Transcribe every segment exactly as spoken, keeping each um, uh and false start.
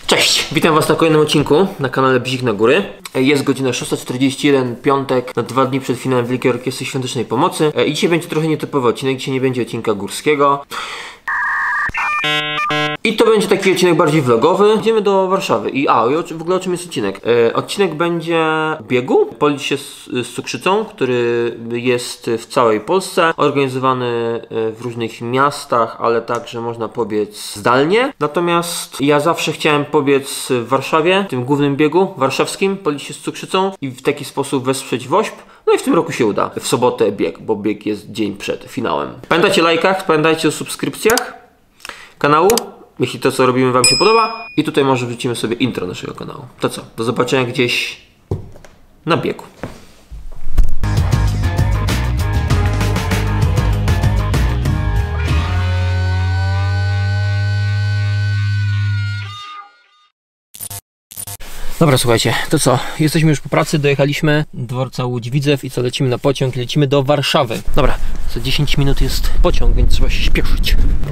Cześć! Witam was na kolejnym odcinku na kanale Bzik na Góry. Jest godzina szósta czterdzieści jeden, piątek, na dwa dni przed finałem Wielkiej Orkiestry Świątecznej Pomocy. I dzisiaj będzie trochę nietypowy odcinek, dzisiaj nie będzie odcinka górskiego. I to będzie taki odcinek bardziej vlogowy. Idziemy do Warszawy. I a, i w ogóle o czym jest odcinek? E, odcinek będzie biegu. Policz się z, z cukrzycą, który jest w całej Polsce. Organizowany w różnych miastach, ale także można pobiec zdalnie. Natomiast ja zawsze chciałem pobiec w Warszawie, w tym głównym biegu warszawskim, Policz się z cukrzycą i w taki sposób wesprzeć WOŚP. No i w tym roku się uda. W sobotę bieg, bo bieg jest dzień przed finałem. Pamiętajcie o lajkach, pamiętajcie o subskrypcjach kanału, jeśli to co robimy wam się podoba. I tutaj może wrzucimy sobie intro naszego kanału. To co? Do zobaczenia gdzieś na biegu. Dobra, słuchajcie, to co? Jesteśmy już po pracy, dojechaliśmy do dworca Łódź-Widzew i co, lecimy na pociąg, lecimy do Warszawy. Dobra, za dziesięć minut jest pociąg, więc trzeba się śpieszyć.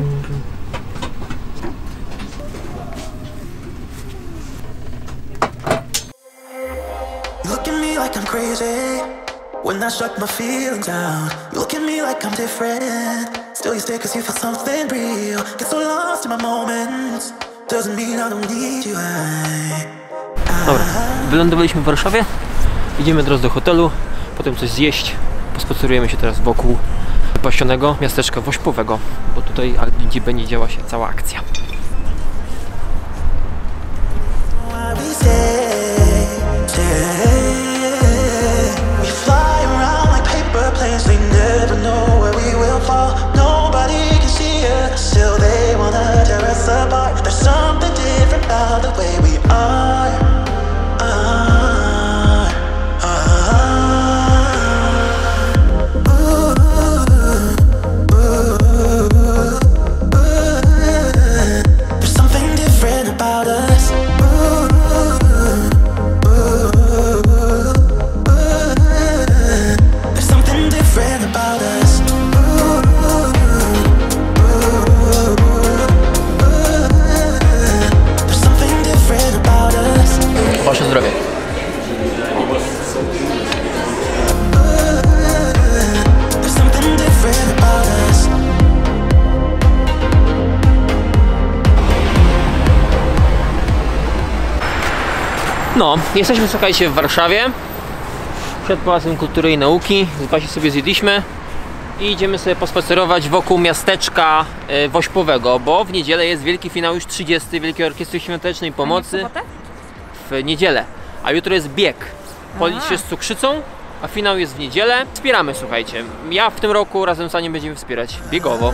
Like I'm crazy when I shut my feelings down. You look at me like I'm different. Still you stay cause you feel something real. Get so lost in my moments. Doesn't mean I don't need you. Dobra, wylądowaliśmy w Warszawie. Idziemy teraz do hotelu, potem coś zjeść. Pospacerujemy się teraz wokół wypasionego miasteczka wośpowego, bo tutaj gdzie będzie działa się cała akcja. They never know where we will fall. Nobody can see us, still they wanna tear us apart. There's something different about the way we are. are, are. Ooh, ooh, ooh, ooh. There's something different about us. Ooh, ooh, ooh, ooh. There's something different about us. Ooh, ooh, ooh, ooh. There's something different about us. Wasze zdrowie. There's something different about us. No, jesteśmy, słuchajcie, w Warszawie. Przed Pałacem Kultury i Nauki. Właśnie sobie zjedliśmy i idziemy sobie pospacerować wokół miasteczka e, wośpowego, bo w niedzielę jest wielki finał już trzydziesty Wielkiej Orkiestry Świątecznej Pomocy. W niedzielę, a jutro jest bieg. Policz się z cukrzycą, a finał jest w niedzielę. Wspieramy, słuchajcie. Ja w tym roku razem z Anią będziemy wspierać biegowo.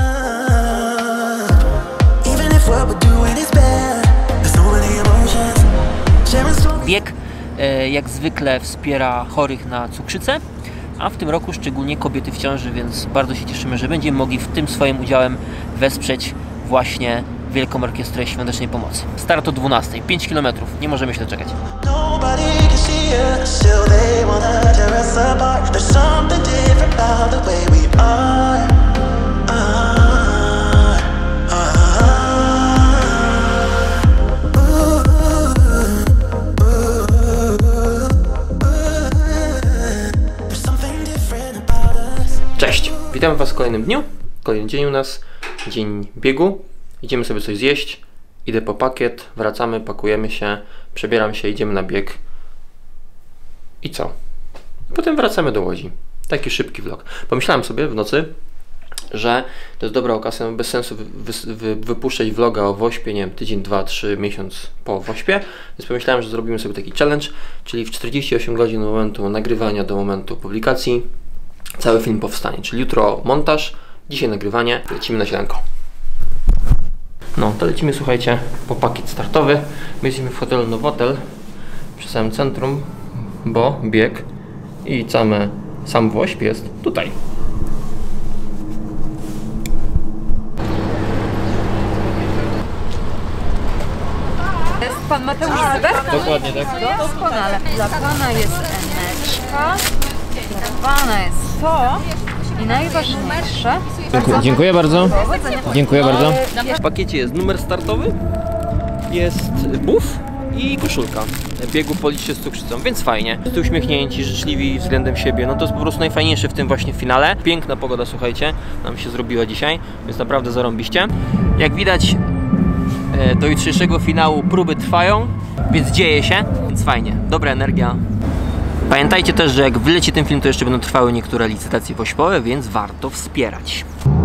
Bieg e, jak zwykle wspiera chorych na cukrzycę, a w tym roku szczególnie kobiety w ciąży, więc bardzo się cieszymy, że będziemy mogli w tym swoim udziałem wesprzeć właśnie Wielką Orkiestrę Świątecznej Pomocy. Start o dwunastej, pięć kilometrów, nie możemy się doczekać. Cześć, witam was w kolejnym dniu, kolejny dzień u nas, dzień biegu. Idziemy sobie coś zjeść, idę po pakiet, wracamy, pakujemy się, przebieram się, idziemy na bieg. I co? Potem wracamy do Łodzi. Taki szybki vlog. Pomyślałem sobie w nocy, że to jest dobra okazja, no bez sensu wy, wy, wy, wypuszczać vloga o wośpie, nie wiem, tydzień, dwa, trzy, miesiąc po wośpie, więc pomyślałem, że zrobimy sobie taki challenge, czyli w czterdzieści osiem godzin od momentu nagrywania do momentu publikacji cały film powstanie, czyli jutro montaż, dzisiaj nagrywanie, lecimy na śniadanko. No, to lecimy, słuchajcie, po pakiet startowy. My jesteśmy w hotelu Nowotel przy samym centrum, bo bieg i same, sam WOŚP jest tutaj. Jest pan Mateusz Zyber? Dokładnie tak. No, doskonale. Dla pana jest eneczka, dla pana jest to i najważniejsze. Dziękuję, dziękuję bardzo. Powodzenia. Dziękuję bardzo. W pakiecie jest numer startowy jest buff i koszulka biegu Policz się z cukrzycą, więc fajnie. Wszyscy uśmiechnięci, życzliwi względem siebie, no to jest po prostu najfajniejsze w tym właśnie finale. Piękna pogoda, słuchajcie, nam się zrobiła dzisiaj, więc naprawdę zarąbiście. Jak widać, do jutrzejszego finału próby trwają, więc dzieje się, więc fajnie, dobra energia. Pamiętajcie też, że jak wyleci ten film, to jeszcze będą trwały niektóre licytacje wośpowe, więc warto wspierać.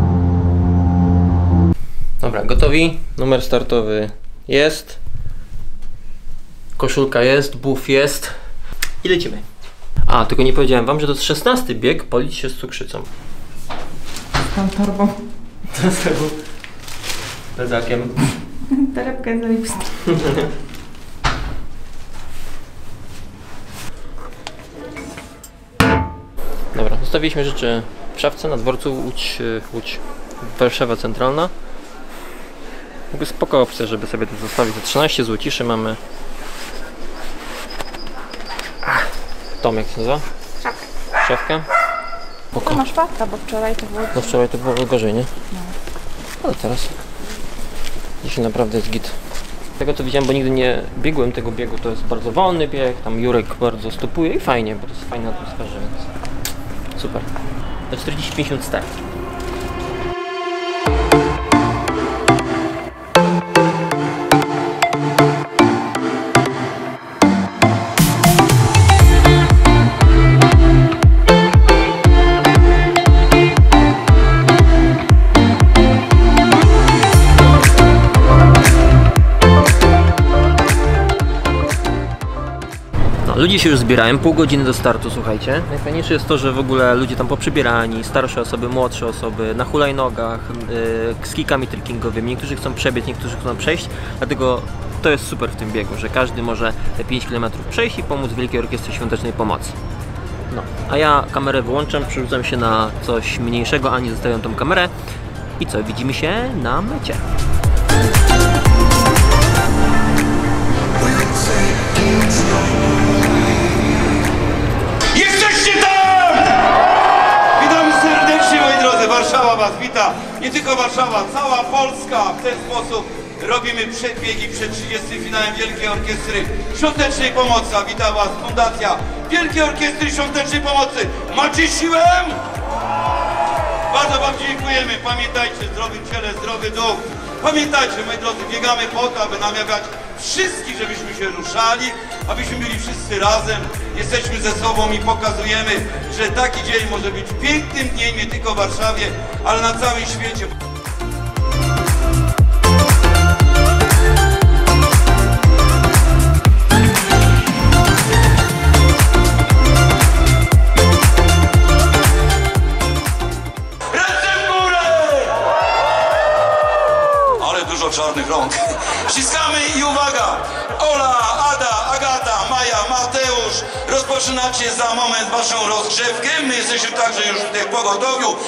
Dobra, gotowi? Numer startowy jest. Koszulka jest, buff jest. I lecimy. A, tylko nie powiedziałem wam, że to jest szesnasty bieg Policz się z cukrzycą. Tam torbą. Z tego plecakiem. Torebka jest zajebista. Dobra, zostawiliśmy rzeczy w szafce na dworcu Łódź, Łódź Warszawa Centralna. Mogę spoko opcja, żeby sobie to zostawić za trzynaście złociszy. Mamy Ach, Tom, jak się nazywa? Szafkę. Szafkę. To masz fakta, bo wczoraj to było... No wczoraj to było gorzej, nie? No. Ale teraz dzisiaj naprawdę jest git. Tego to widziałem, bo nigdy nie biegłem tego biegu. To jest bardzo wolny bieg, tam Jurek bardzo stopuje i fajnie, bo to jest fajna atmosfera, więc super. To czterdzieści pięć minut start. Ludzie się już zbierają, pół godziny do startu, słuchajcie. Najfajniejsze jest to, że w ogóle ludzie tam poprzybierani, starsze osoby, młodsze osoby, na hulajnogach, yy, z kikami trekkingowymi. Niektórzy chcą przebiec, niektórzy chcą przejść, dlatego to jest super w tym biegu, że każdy może te pięć kilometrów przejść i pomóc Wielkiej Orkiestrze Świątecznej Pomocy. No, a ja kamerę wyłączam, przerzucam się na coś mniejszego, a nie zostawiam tą kamerę. I co, widzimy się na mecie. Jesteście tam! Witam serdecznie, moi drodzy. Warszawa was wita. Nie tylko Warszawa, cała Polska. W ten sposób robimy przedbiegi przed trzydziestym finałem Wielkiej Orkiestry Świątecznej Pomocy. A wita was Fundacja Wielkiej Orkiestry Świątecznej Pomocy. Macie siłę? Bardzo wam dziękujemy. Pamiętajcie, zdrowy ciele, zdrowy duch. Pamiętajcie, moi drodzy, biegamy po to, aby namawiać wszystkich, żebyśmy się ruszali, abyśmy byli wszyscy razem. Jesteśmy ze sobą i pokazujemy, że taki dzień może być pięknym dniem nie tylko w Warszawie, ale na całym świecie. Czarnych rąk. Ściskamy i uwaga! Ola, Ada, Agata, Maja, Mateusz, rozpoczynacie za moment waszą rozgrzewkę. My jesteśmy także już w pogotowiu.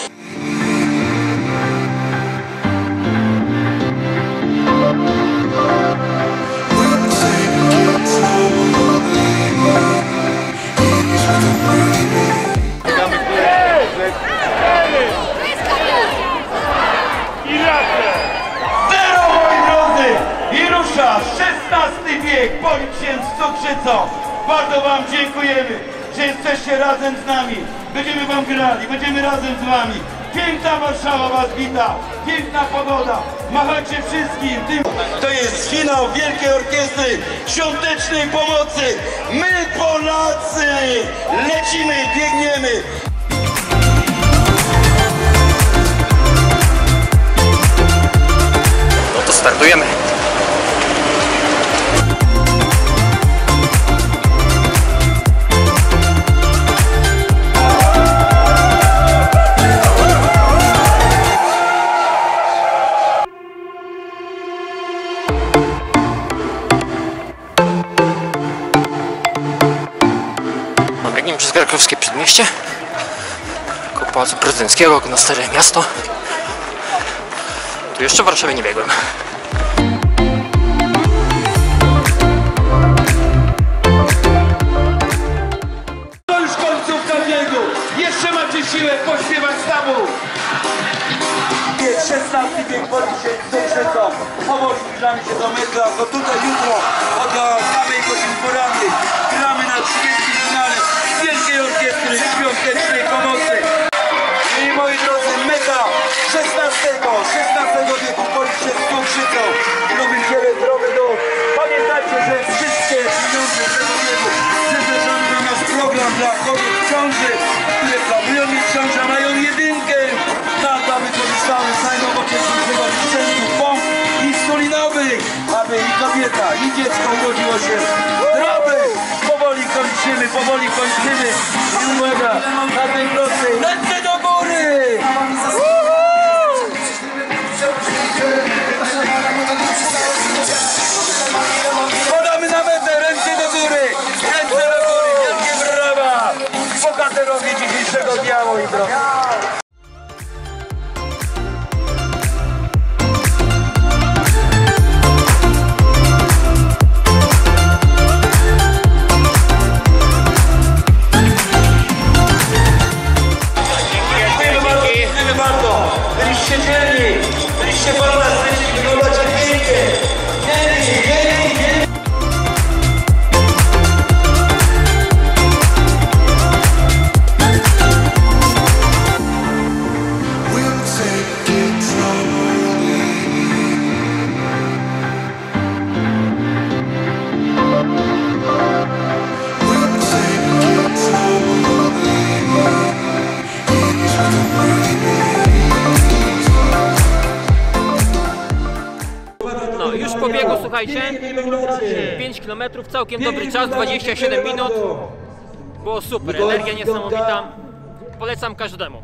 szesnasty bieg Policz się z cukrzycą. Bardzo wam dziękujemy, że jesteście razem z nami. Będziemy wam grali, będziemy razem z wami. Piękna Warszawa was wita, piękna pogoda. Machajcie wszystkim tym. To jest finał Wielkiej Orkiestry Świątecznej Pomocy. My Polacy lecimy, biegniemy. No to startujemy. Biegniemy przez krakowskie przedmieście, koło Pałacu Prezydenckiego, na Stare Miasto. Tu jeszcze w Warszawie nie biegłem. To już końcówka biegu. Jeszcze macie siłę pośpiewać z tabu. szesnasty bieg Policz się z cukrzycą. Powoli zbliżamy się do metrach, to tutaj jutro od samej godziny porannej gramy na trzydziestym finale Wielkiej Orkiestry Świątecznej Pomocy. I moi drodzy, meta szesnastego wieku w Policzce z Cukrzycą. W Nowym Ciele zdrowy dom. Pamiętajcie, że wszystkie pieniądze z tego wieku przeznaczamy na nasz program dla kobiet w ciąży, które planują mieć ciążę, mają jedynkę. Na to, aby korzystały z najnowocześniejszego sprzętu pomp insulinowych, aby i kobieta, i dziecko urodziło się zdrowe. Powoli kończymy, powoli kończymy. I uwaga, na tej prostej, ręce do góry! Podamy na metę, ręce do góry! Ręce do góry, wielkie brawa! Bohaterowie dzisiejszego dnia, moi drodzy! Byliście dzielni, byliście fantastyczni, wyglądacie pięknie. Dzielni, dzielni, dzielni. No, już po biegu, słuchajcie, pięć kilometrów, całkiem dobry czas, dwadzieścia siedem minut. Było super, energia niesamowita. Polecam każdemu.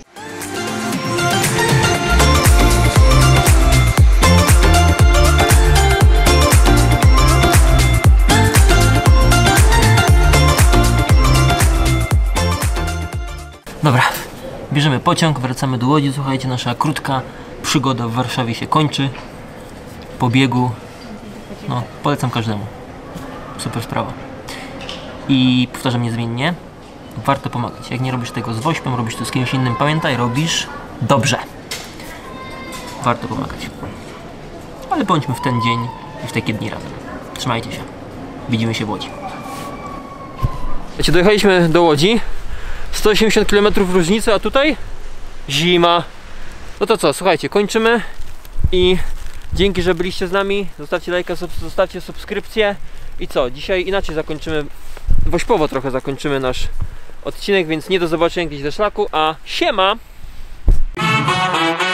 Dobra, bierzemy pociąg, wracamy do Łodzi. Słuchajcie, nasza krótka przygoda w Warszawie się kończy. Po biegu, no polecam każdemu. Super sprawa. I powtarzam niezmiennie, warto pomagać. Jak nie robisz tego z Wośpem, robisz to z kimś innym, pamiętaj, robisz dobrze. Warto pomagać. Ale bądźmy w ten dzień i w takie dni razem. Trzymajcie się. Widzimy się w Łodzi. Wiecie, dojechaliśmy do Łodzi. sto osiemdziesiąt kilometrów różnicy, a tutaj zima. No to co, słuchajcie, kończymy i dzięki, że byliście z nami. Zostawcie lajka, zostawcie subskrypcję. I co, dzisiaj inaczej zakończymy, wośpowo trochę zakończymy nasz odcinek, więc nie do zobaczenia gdzieś ze szlaku, a siema!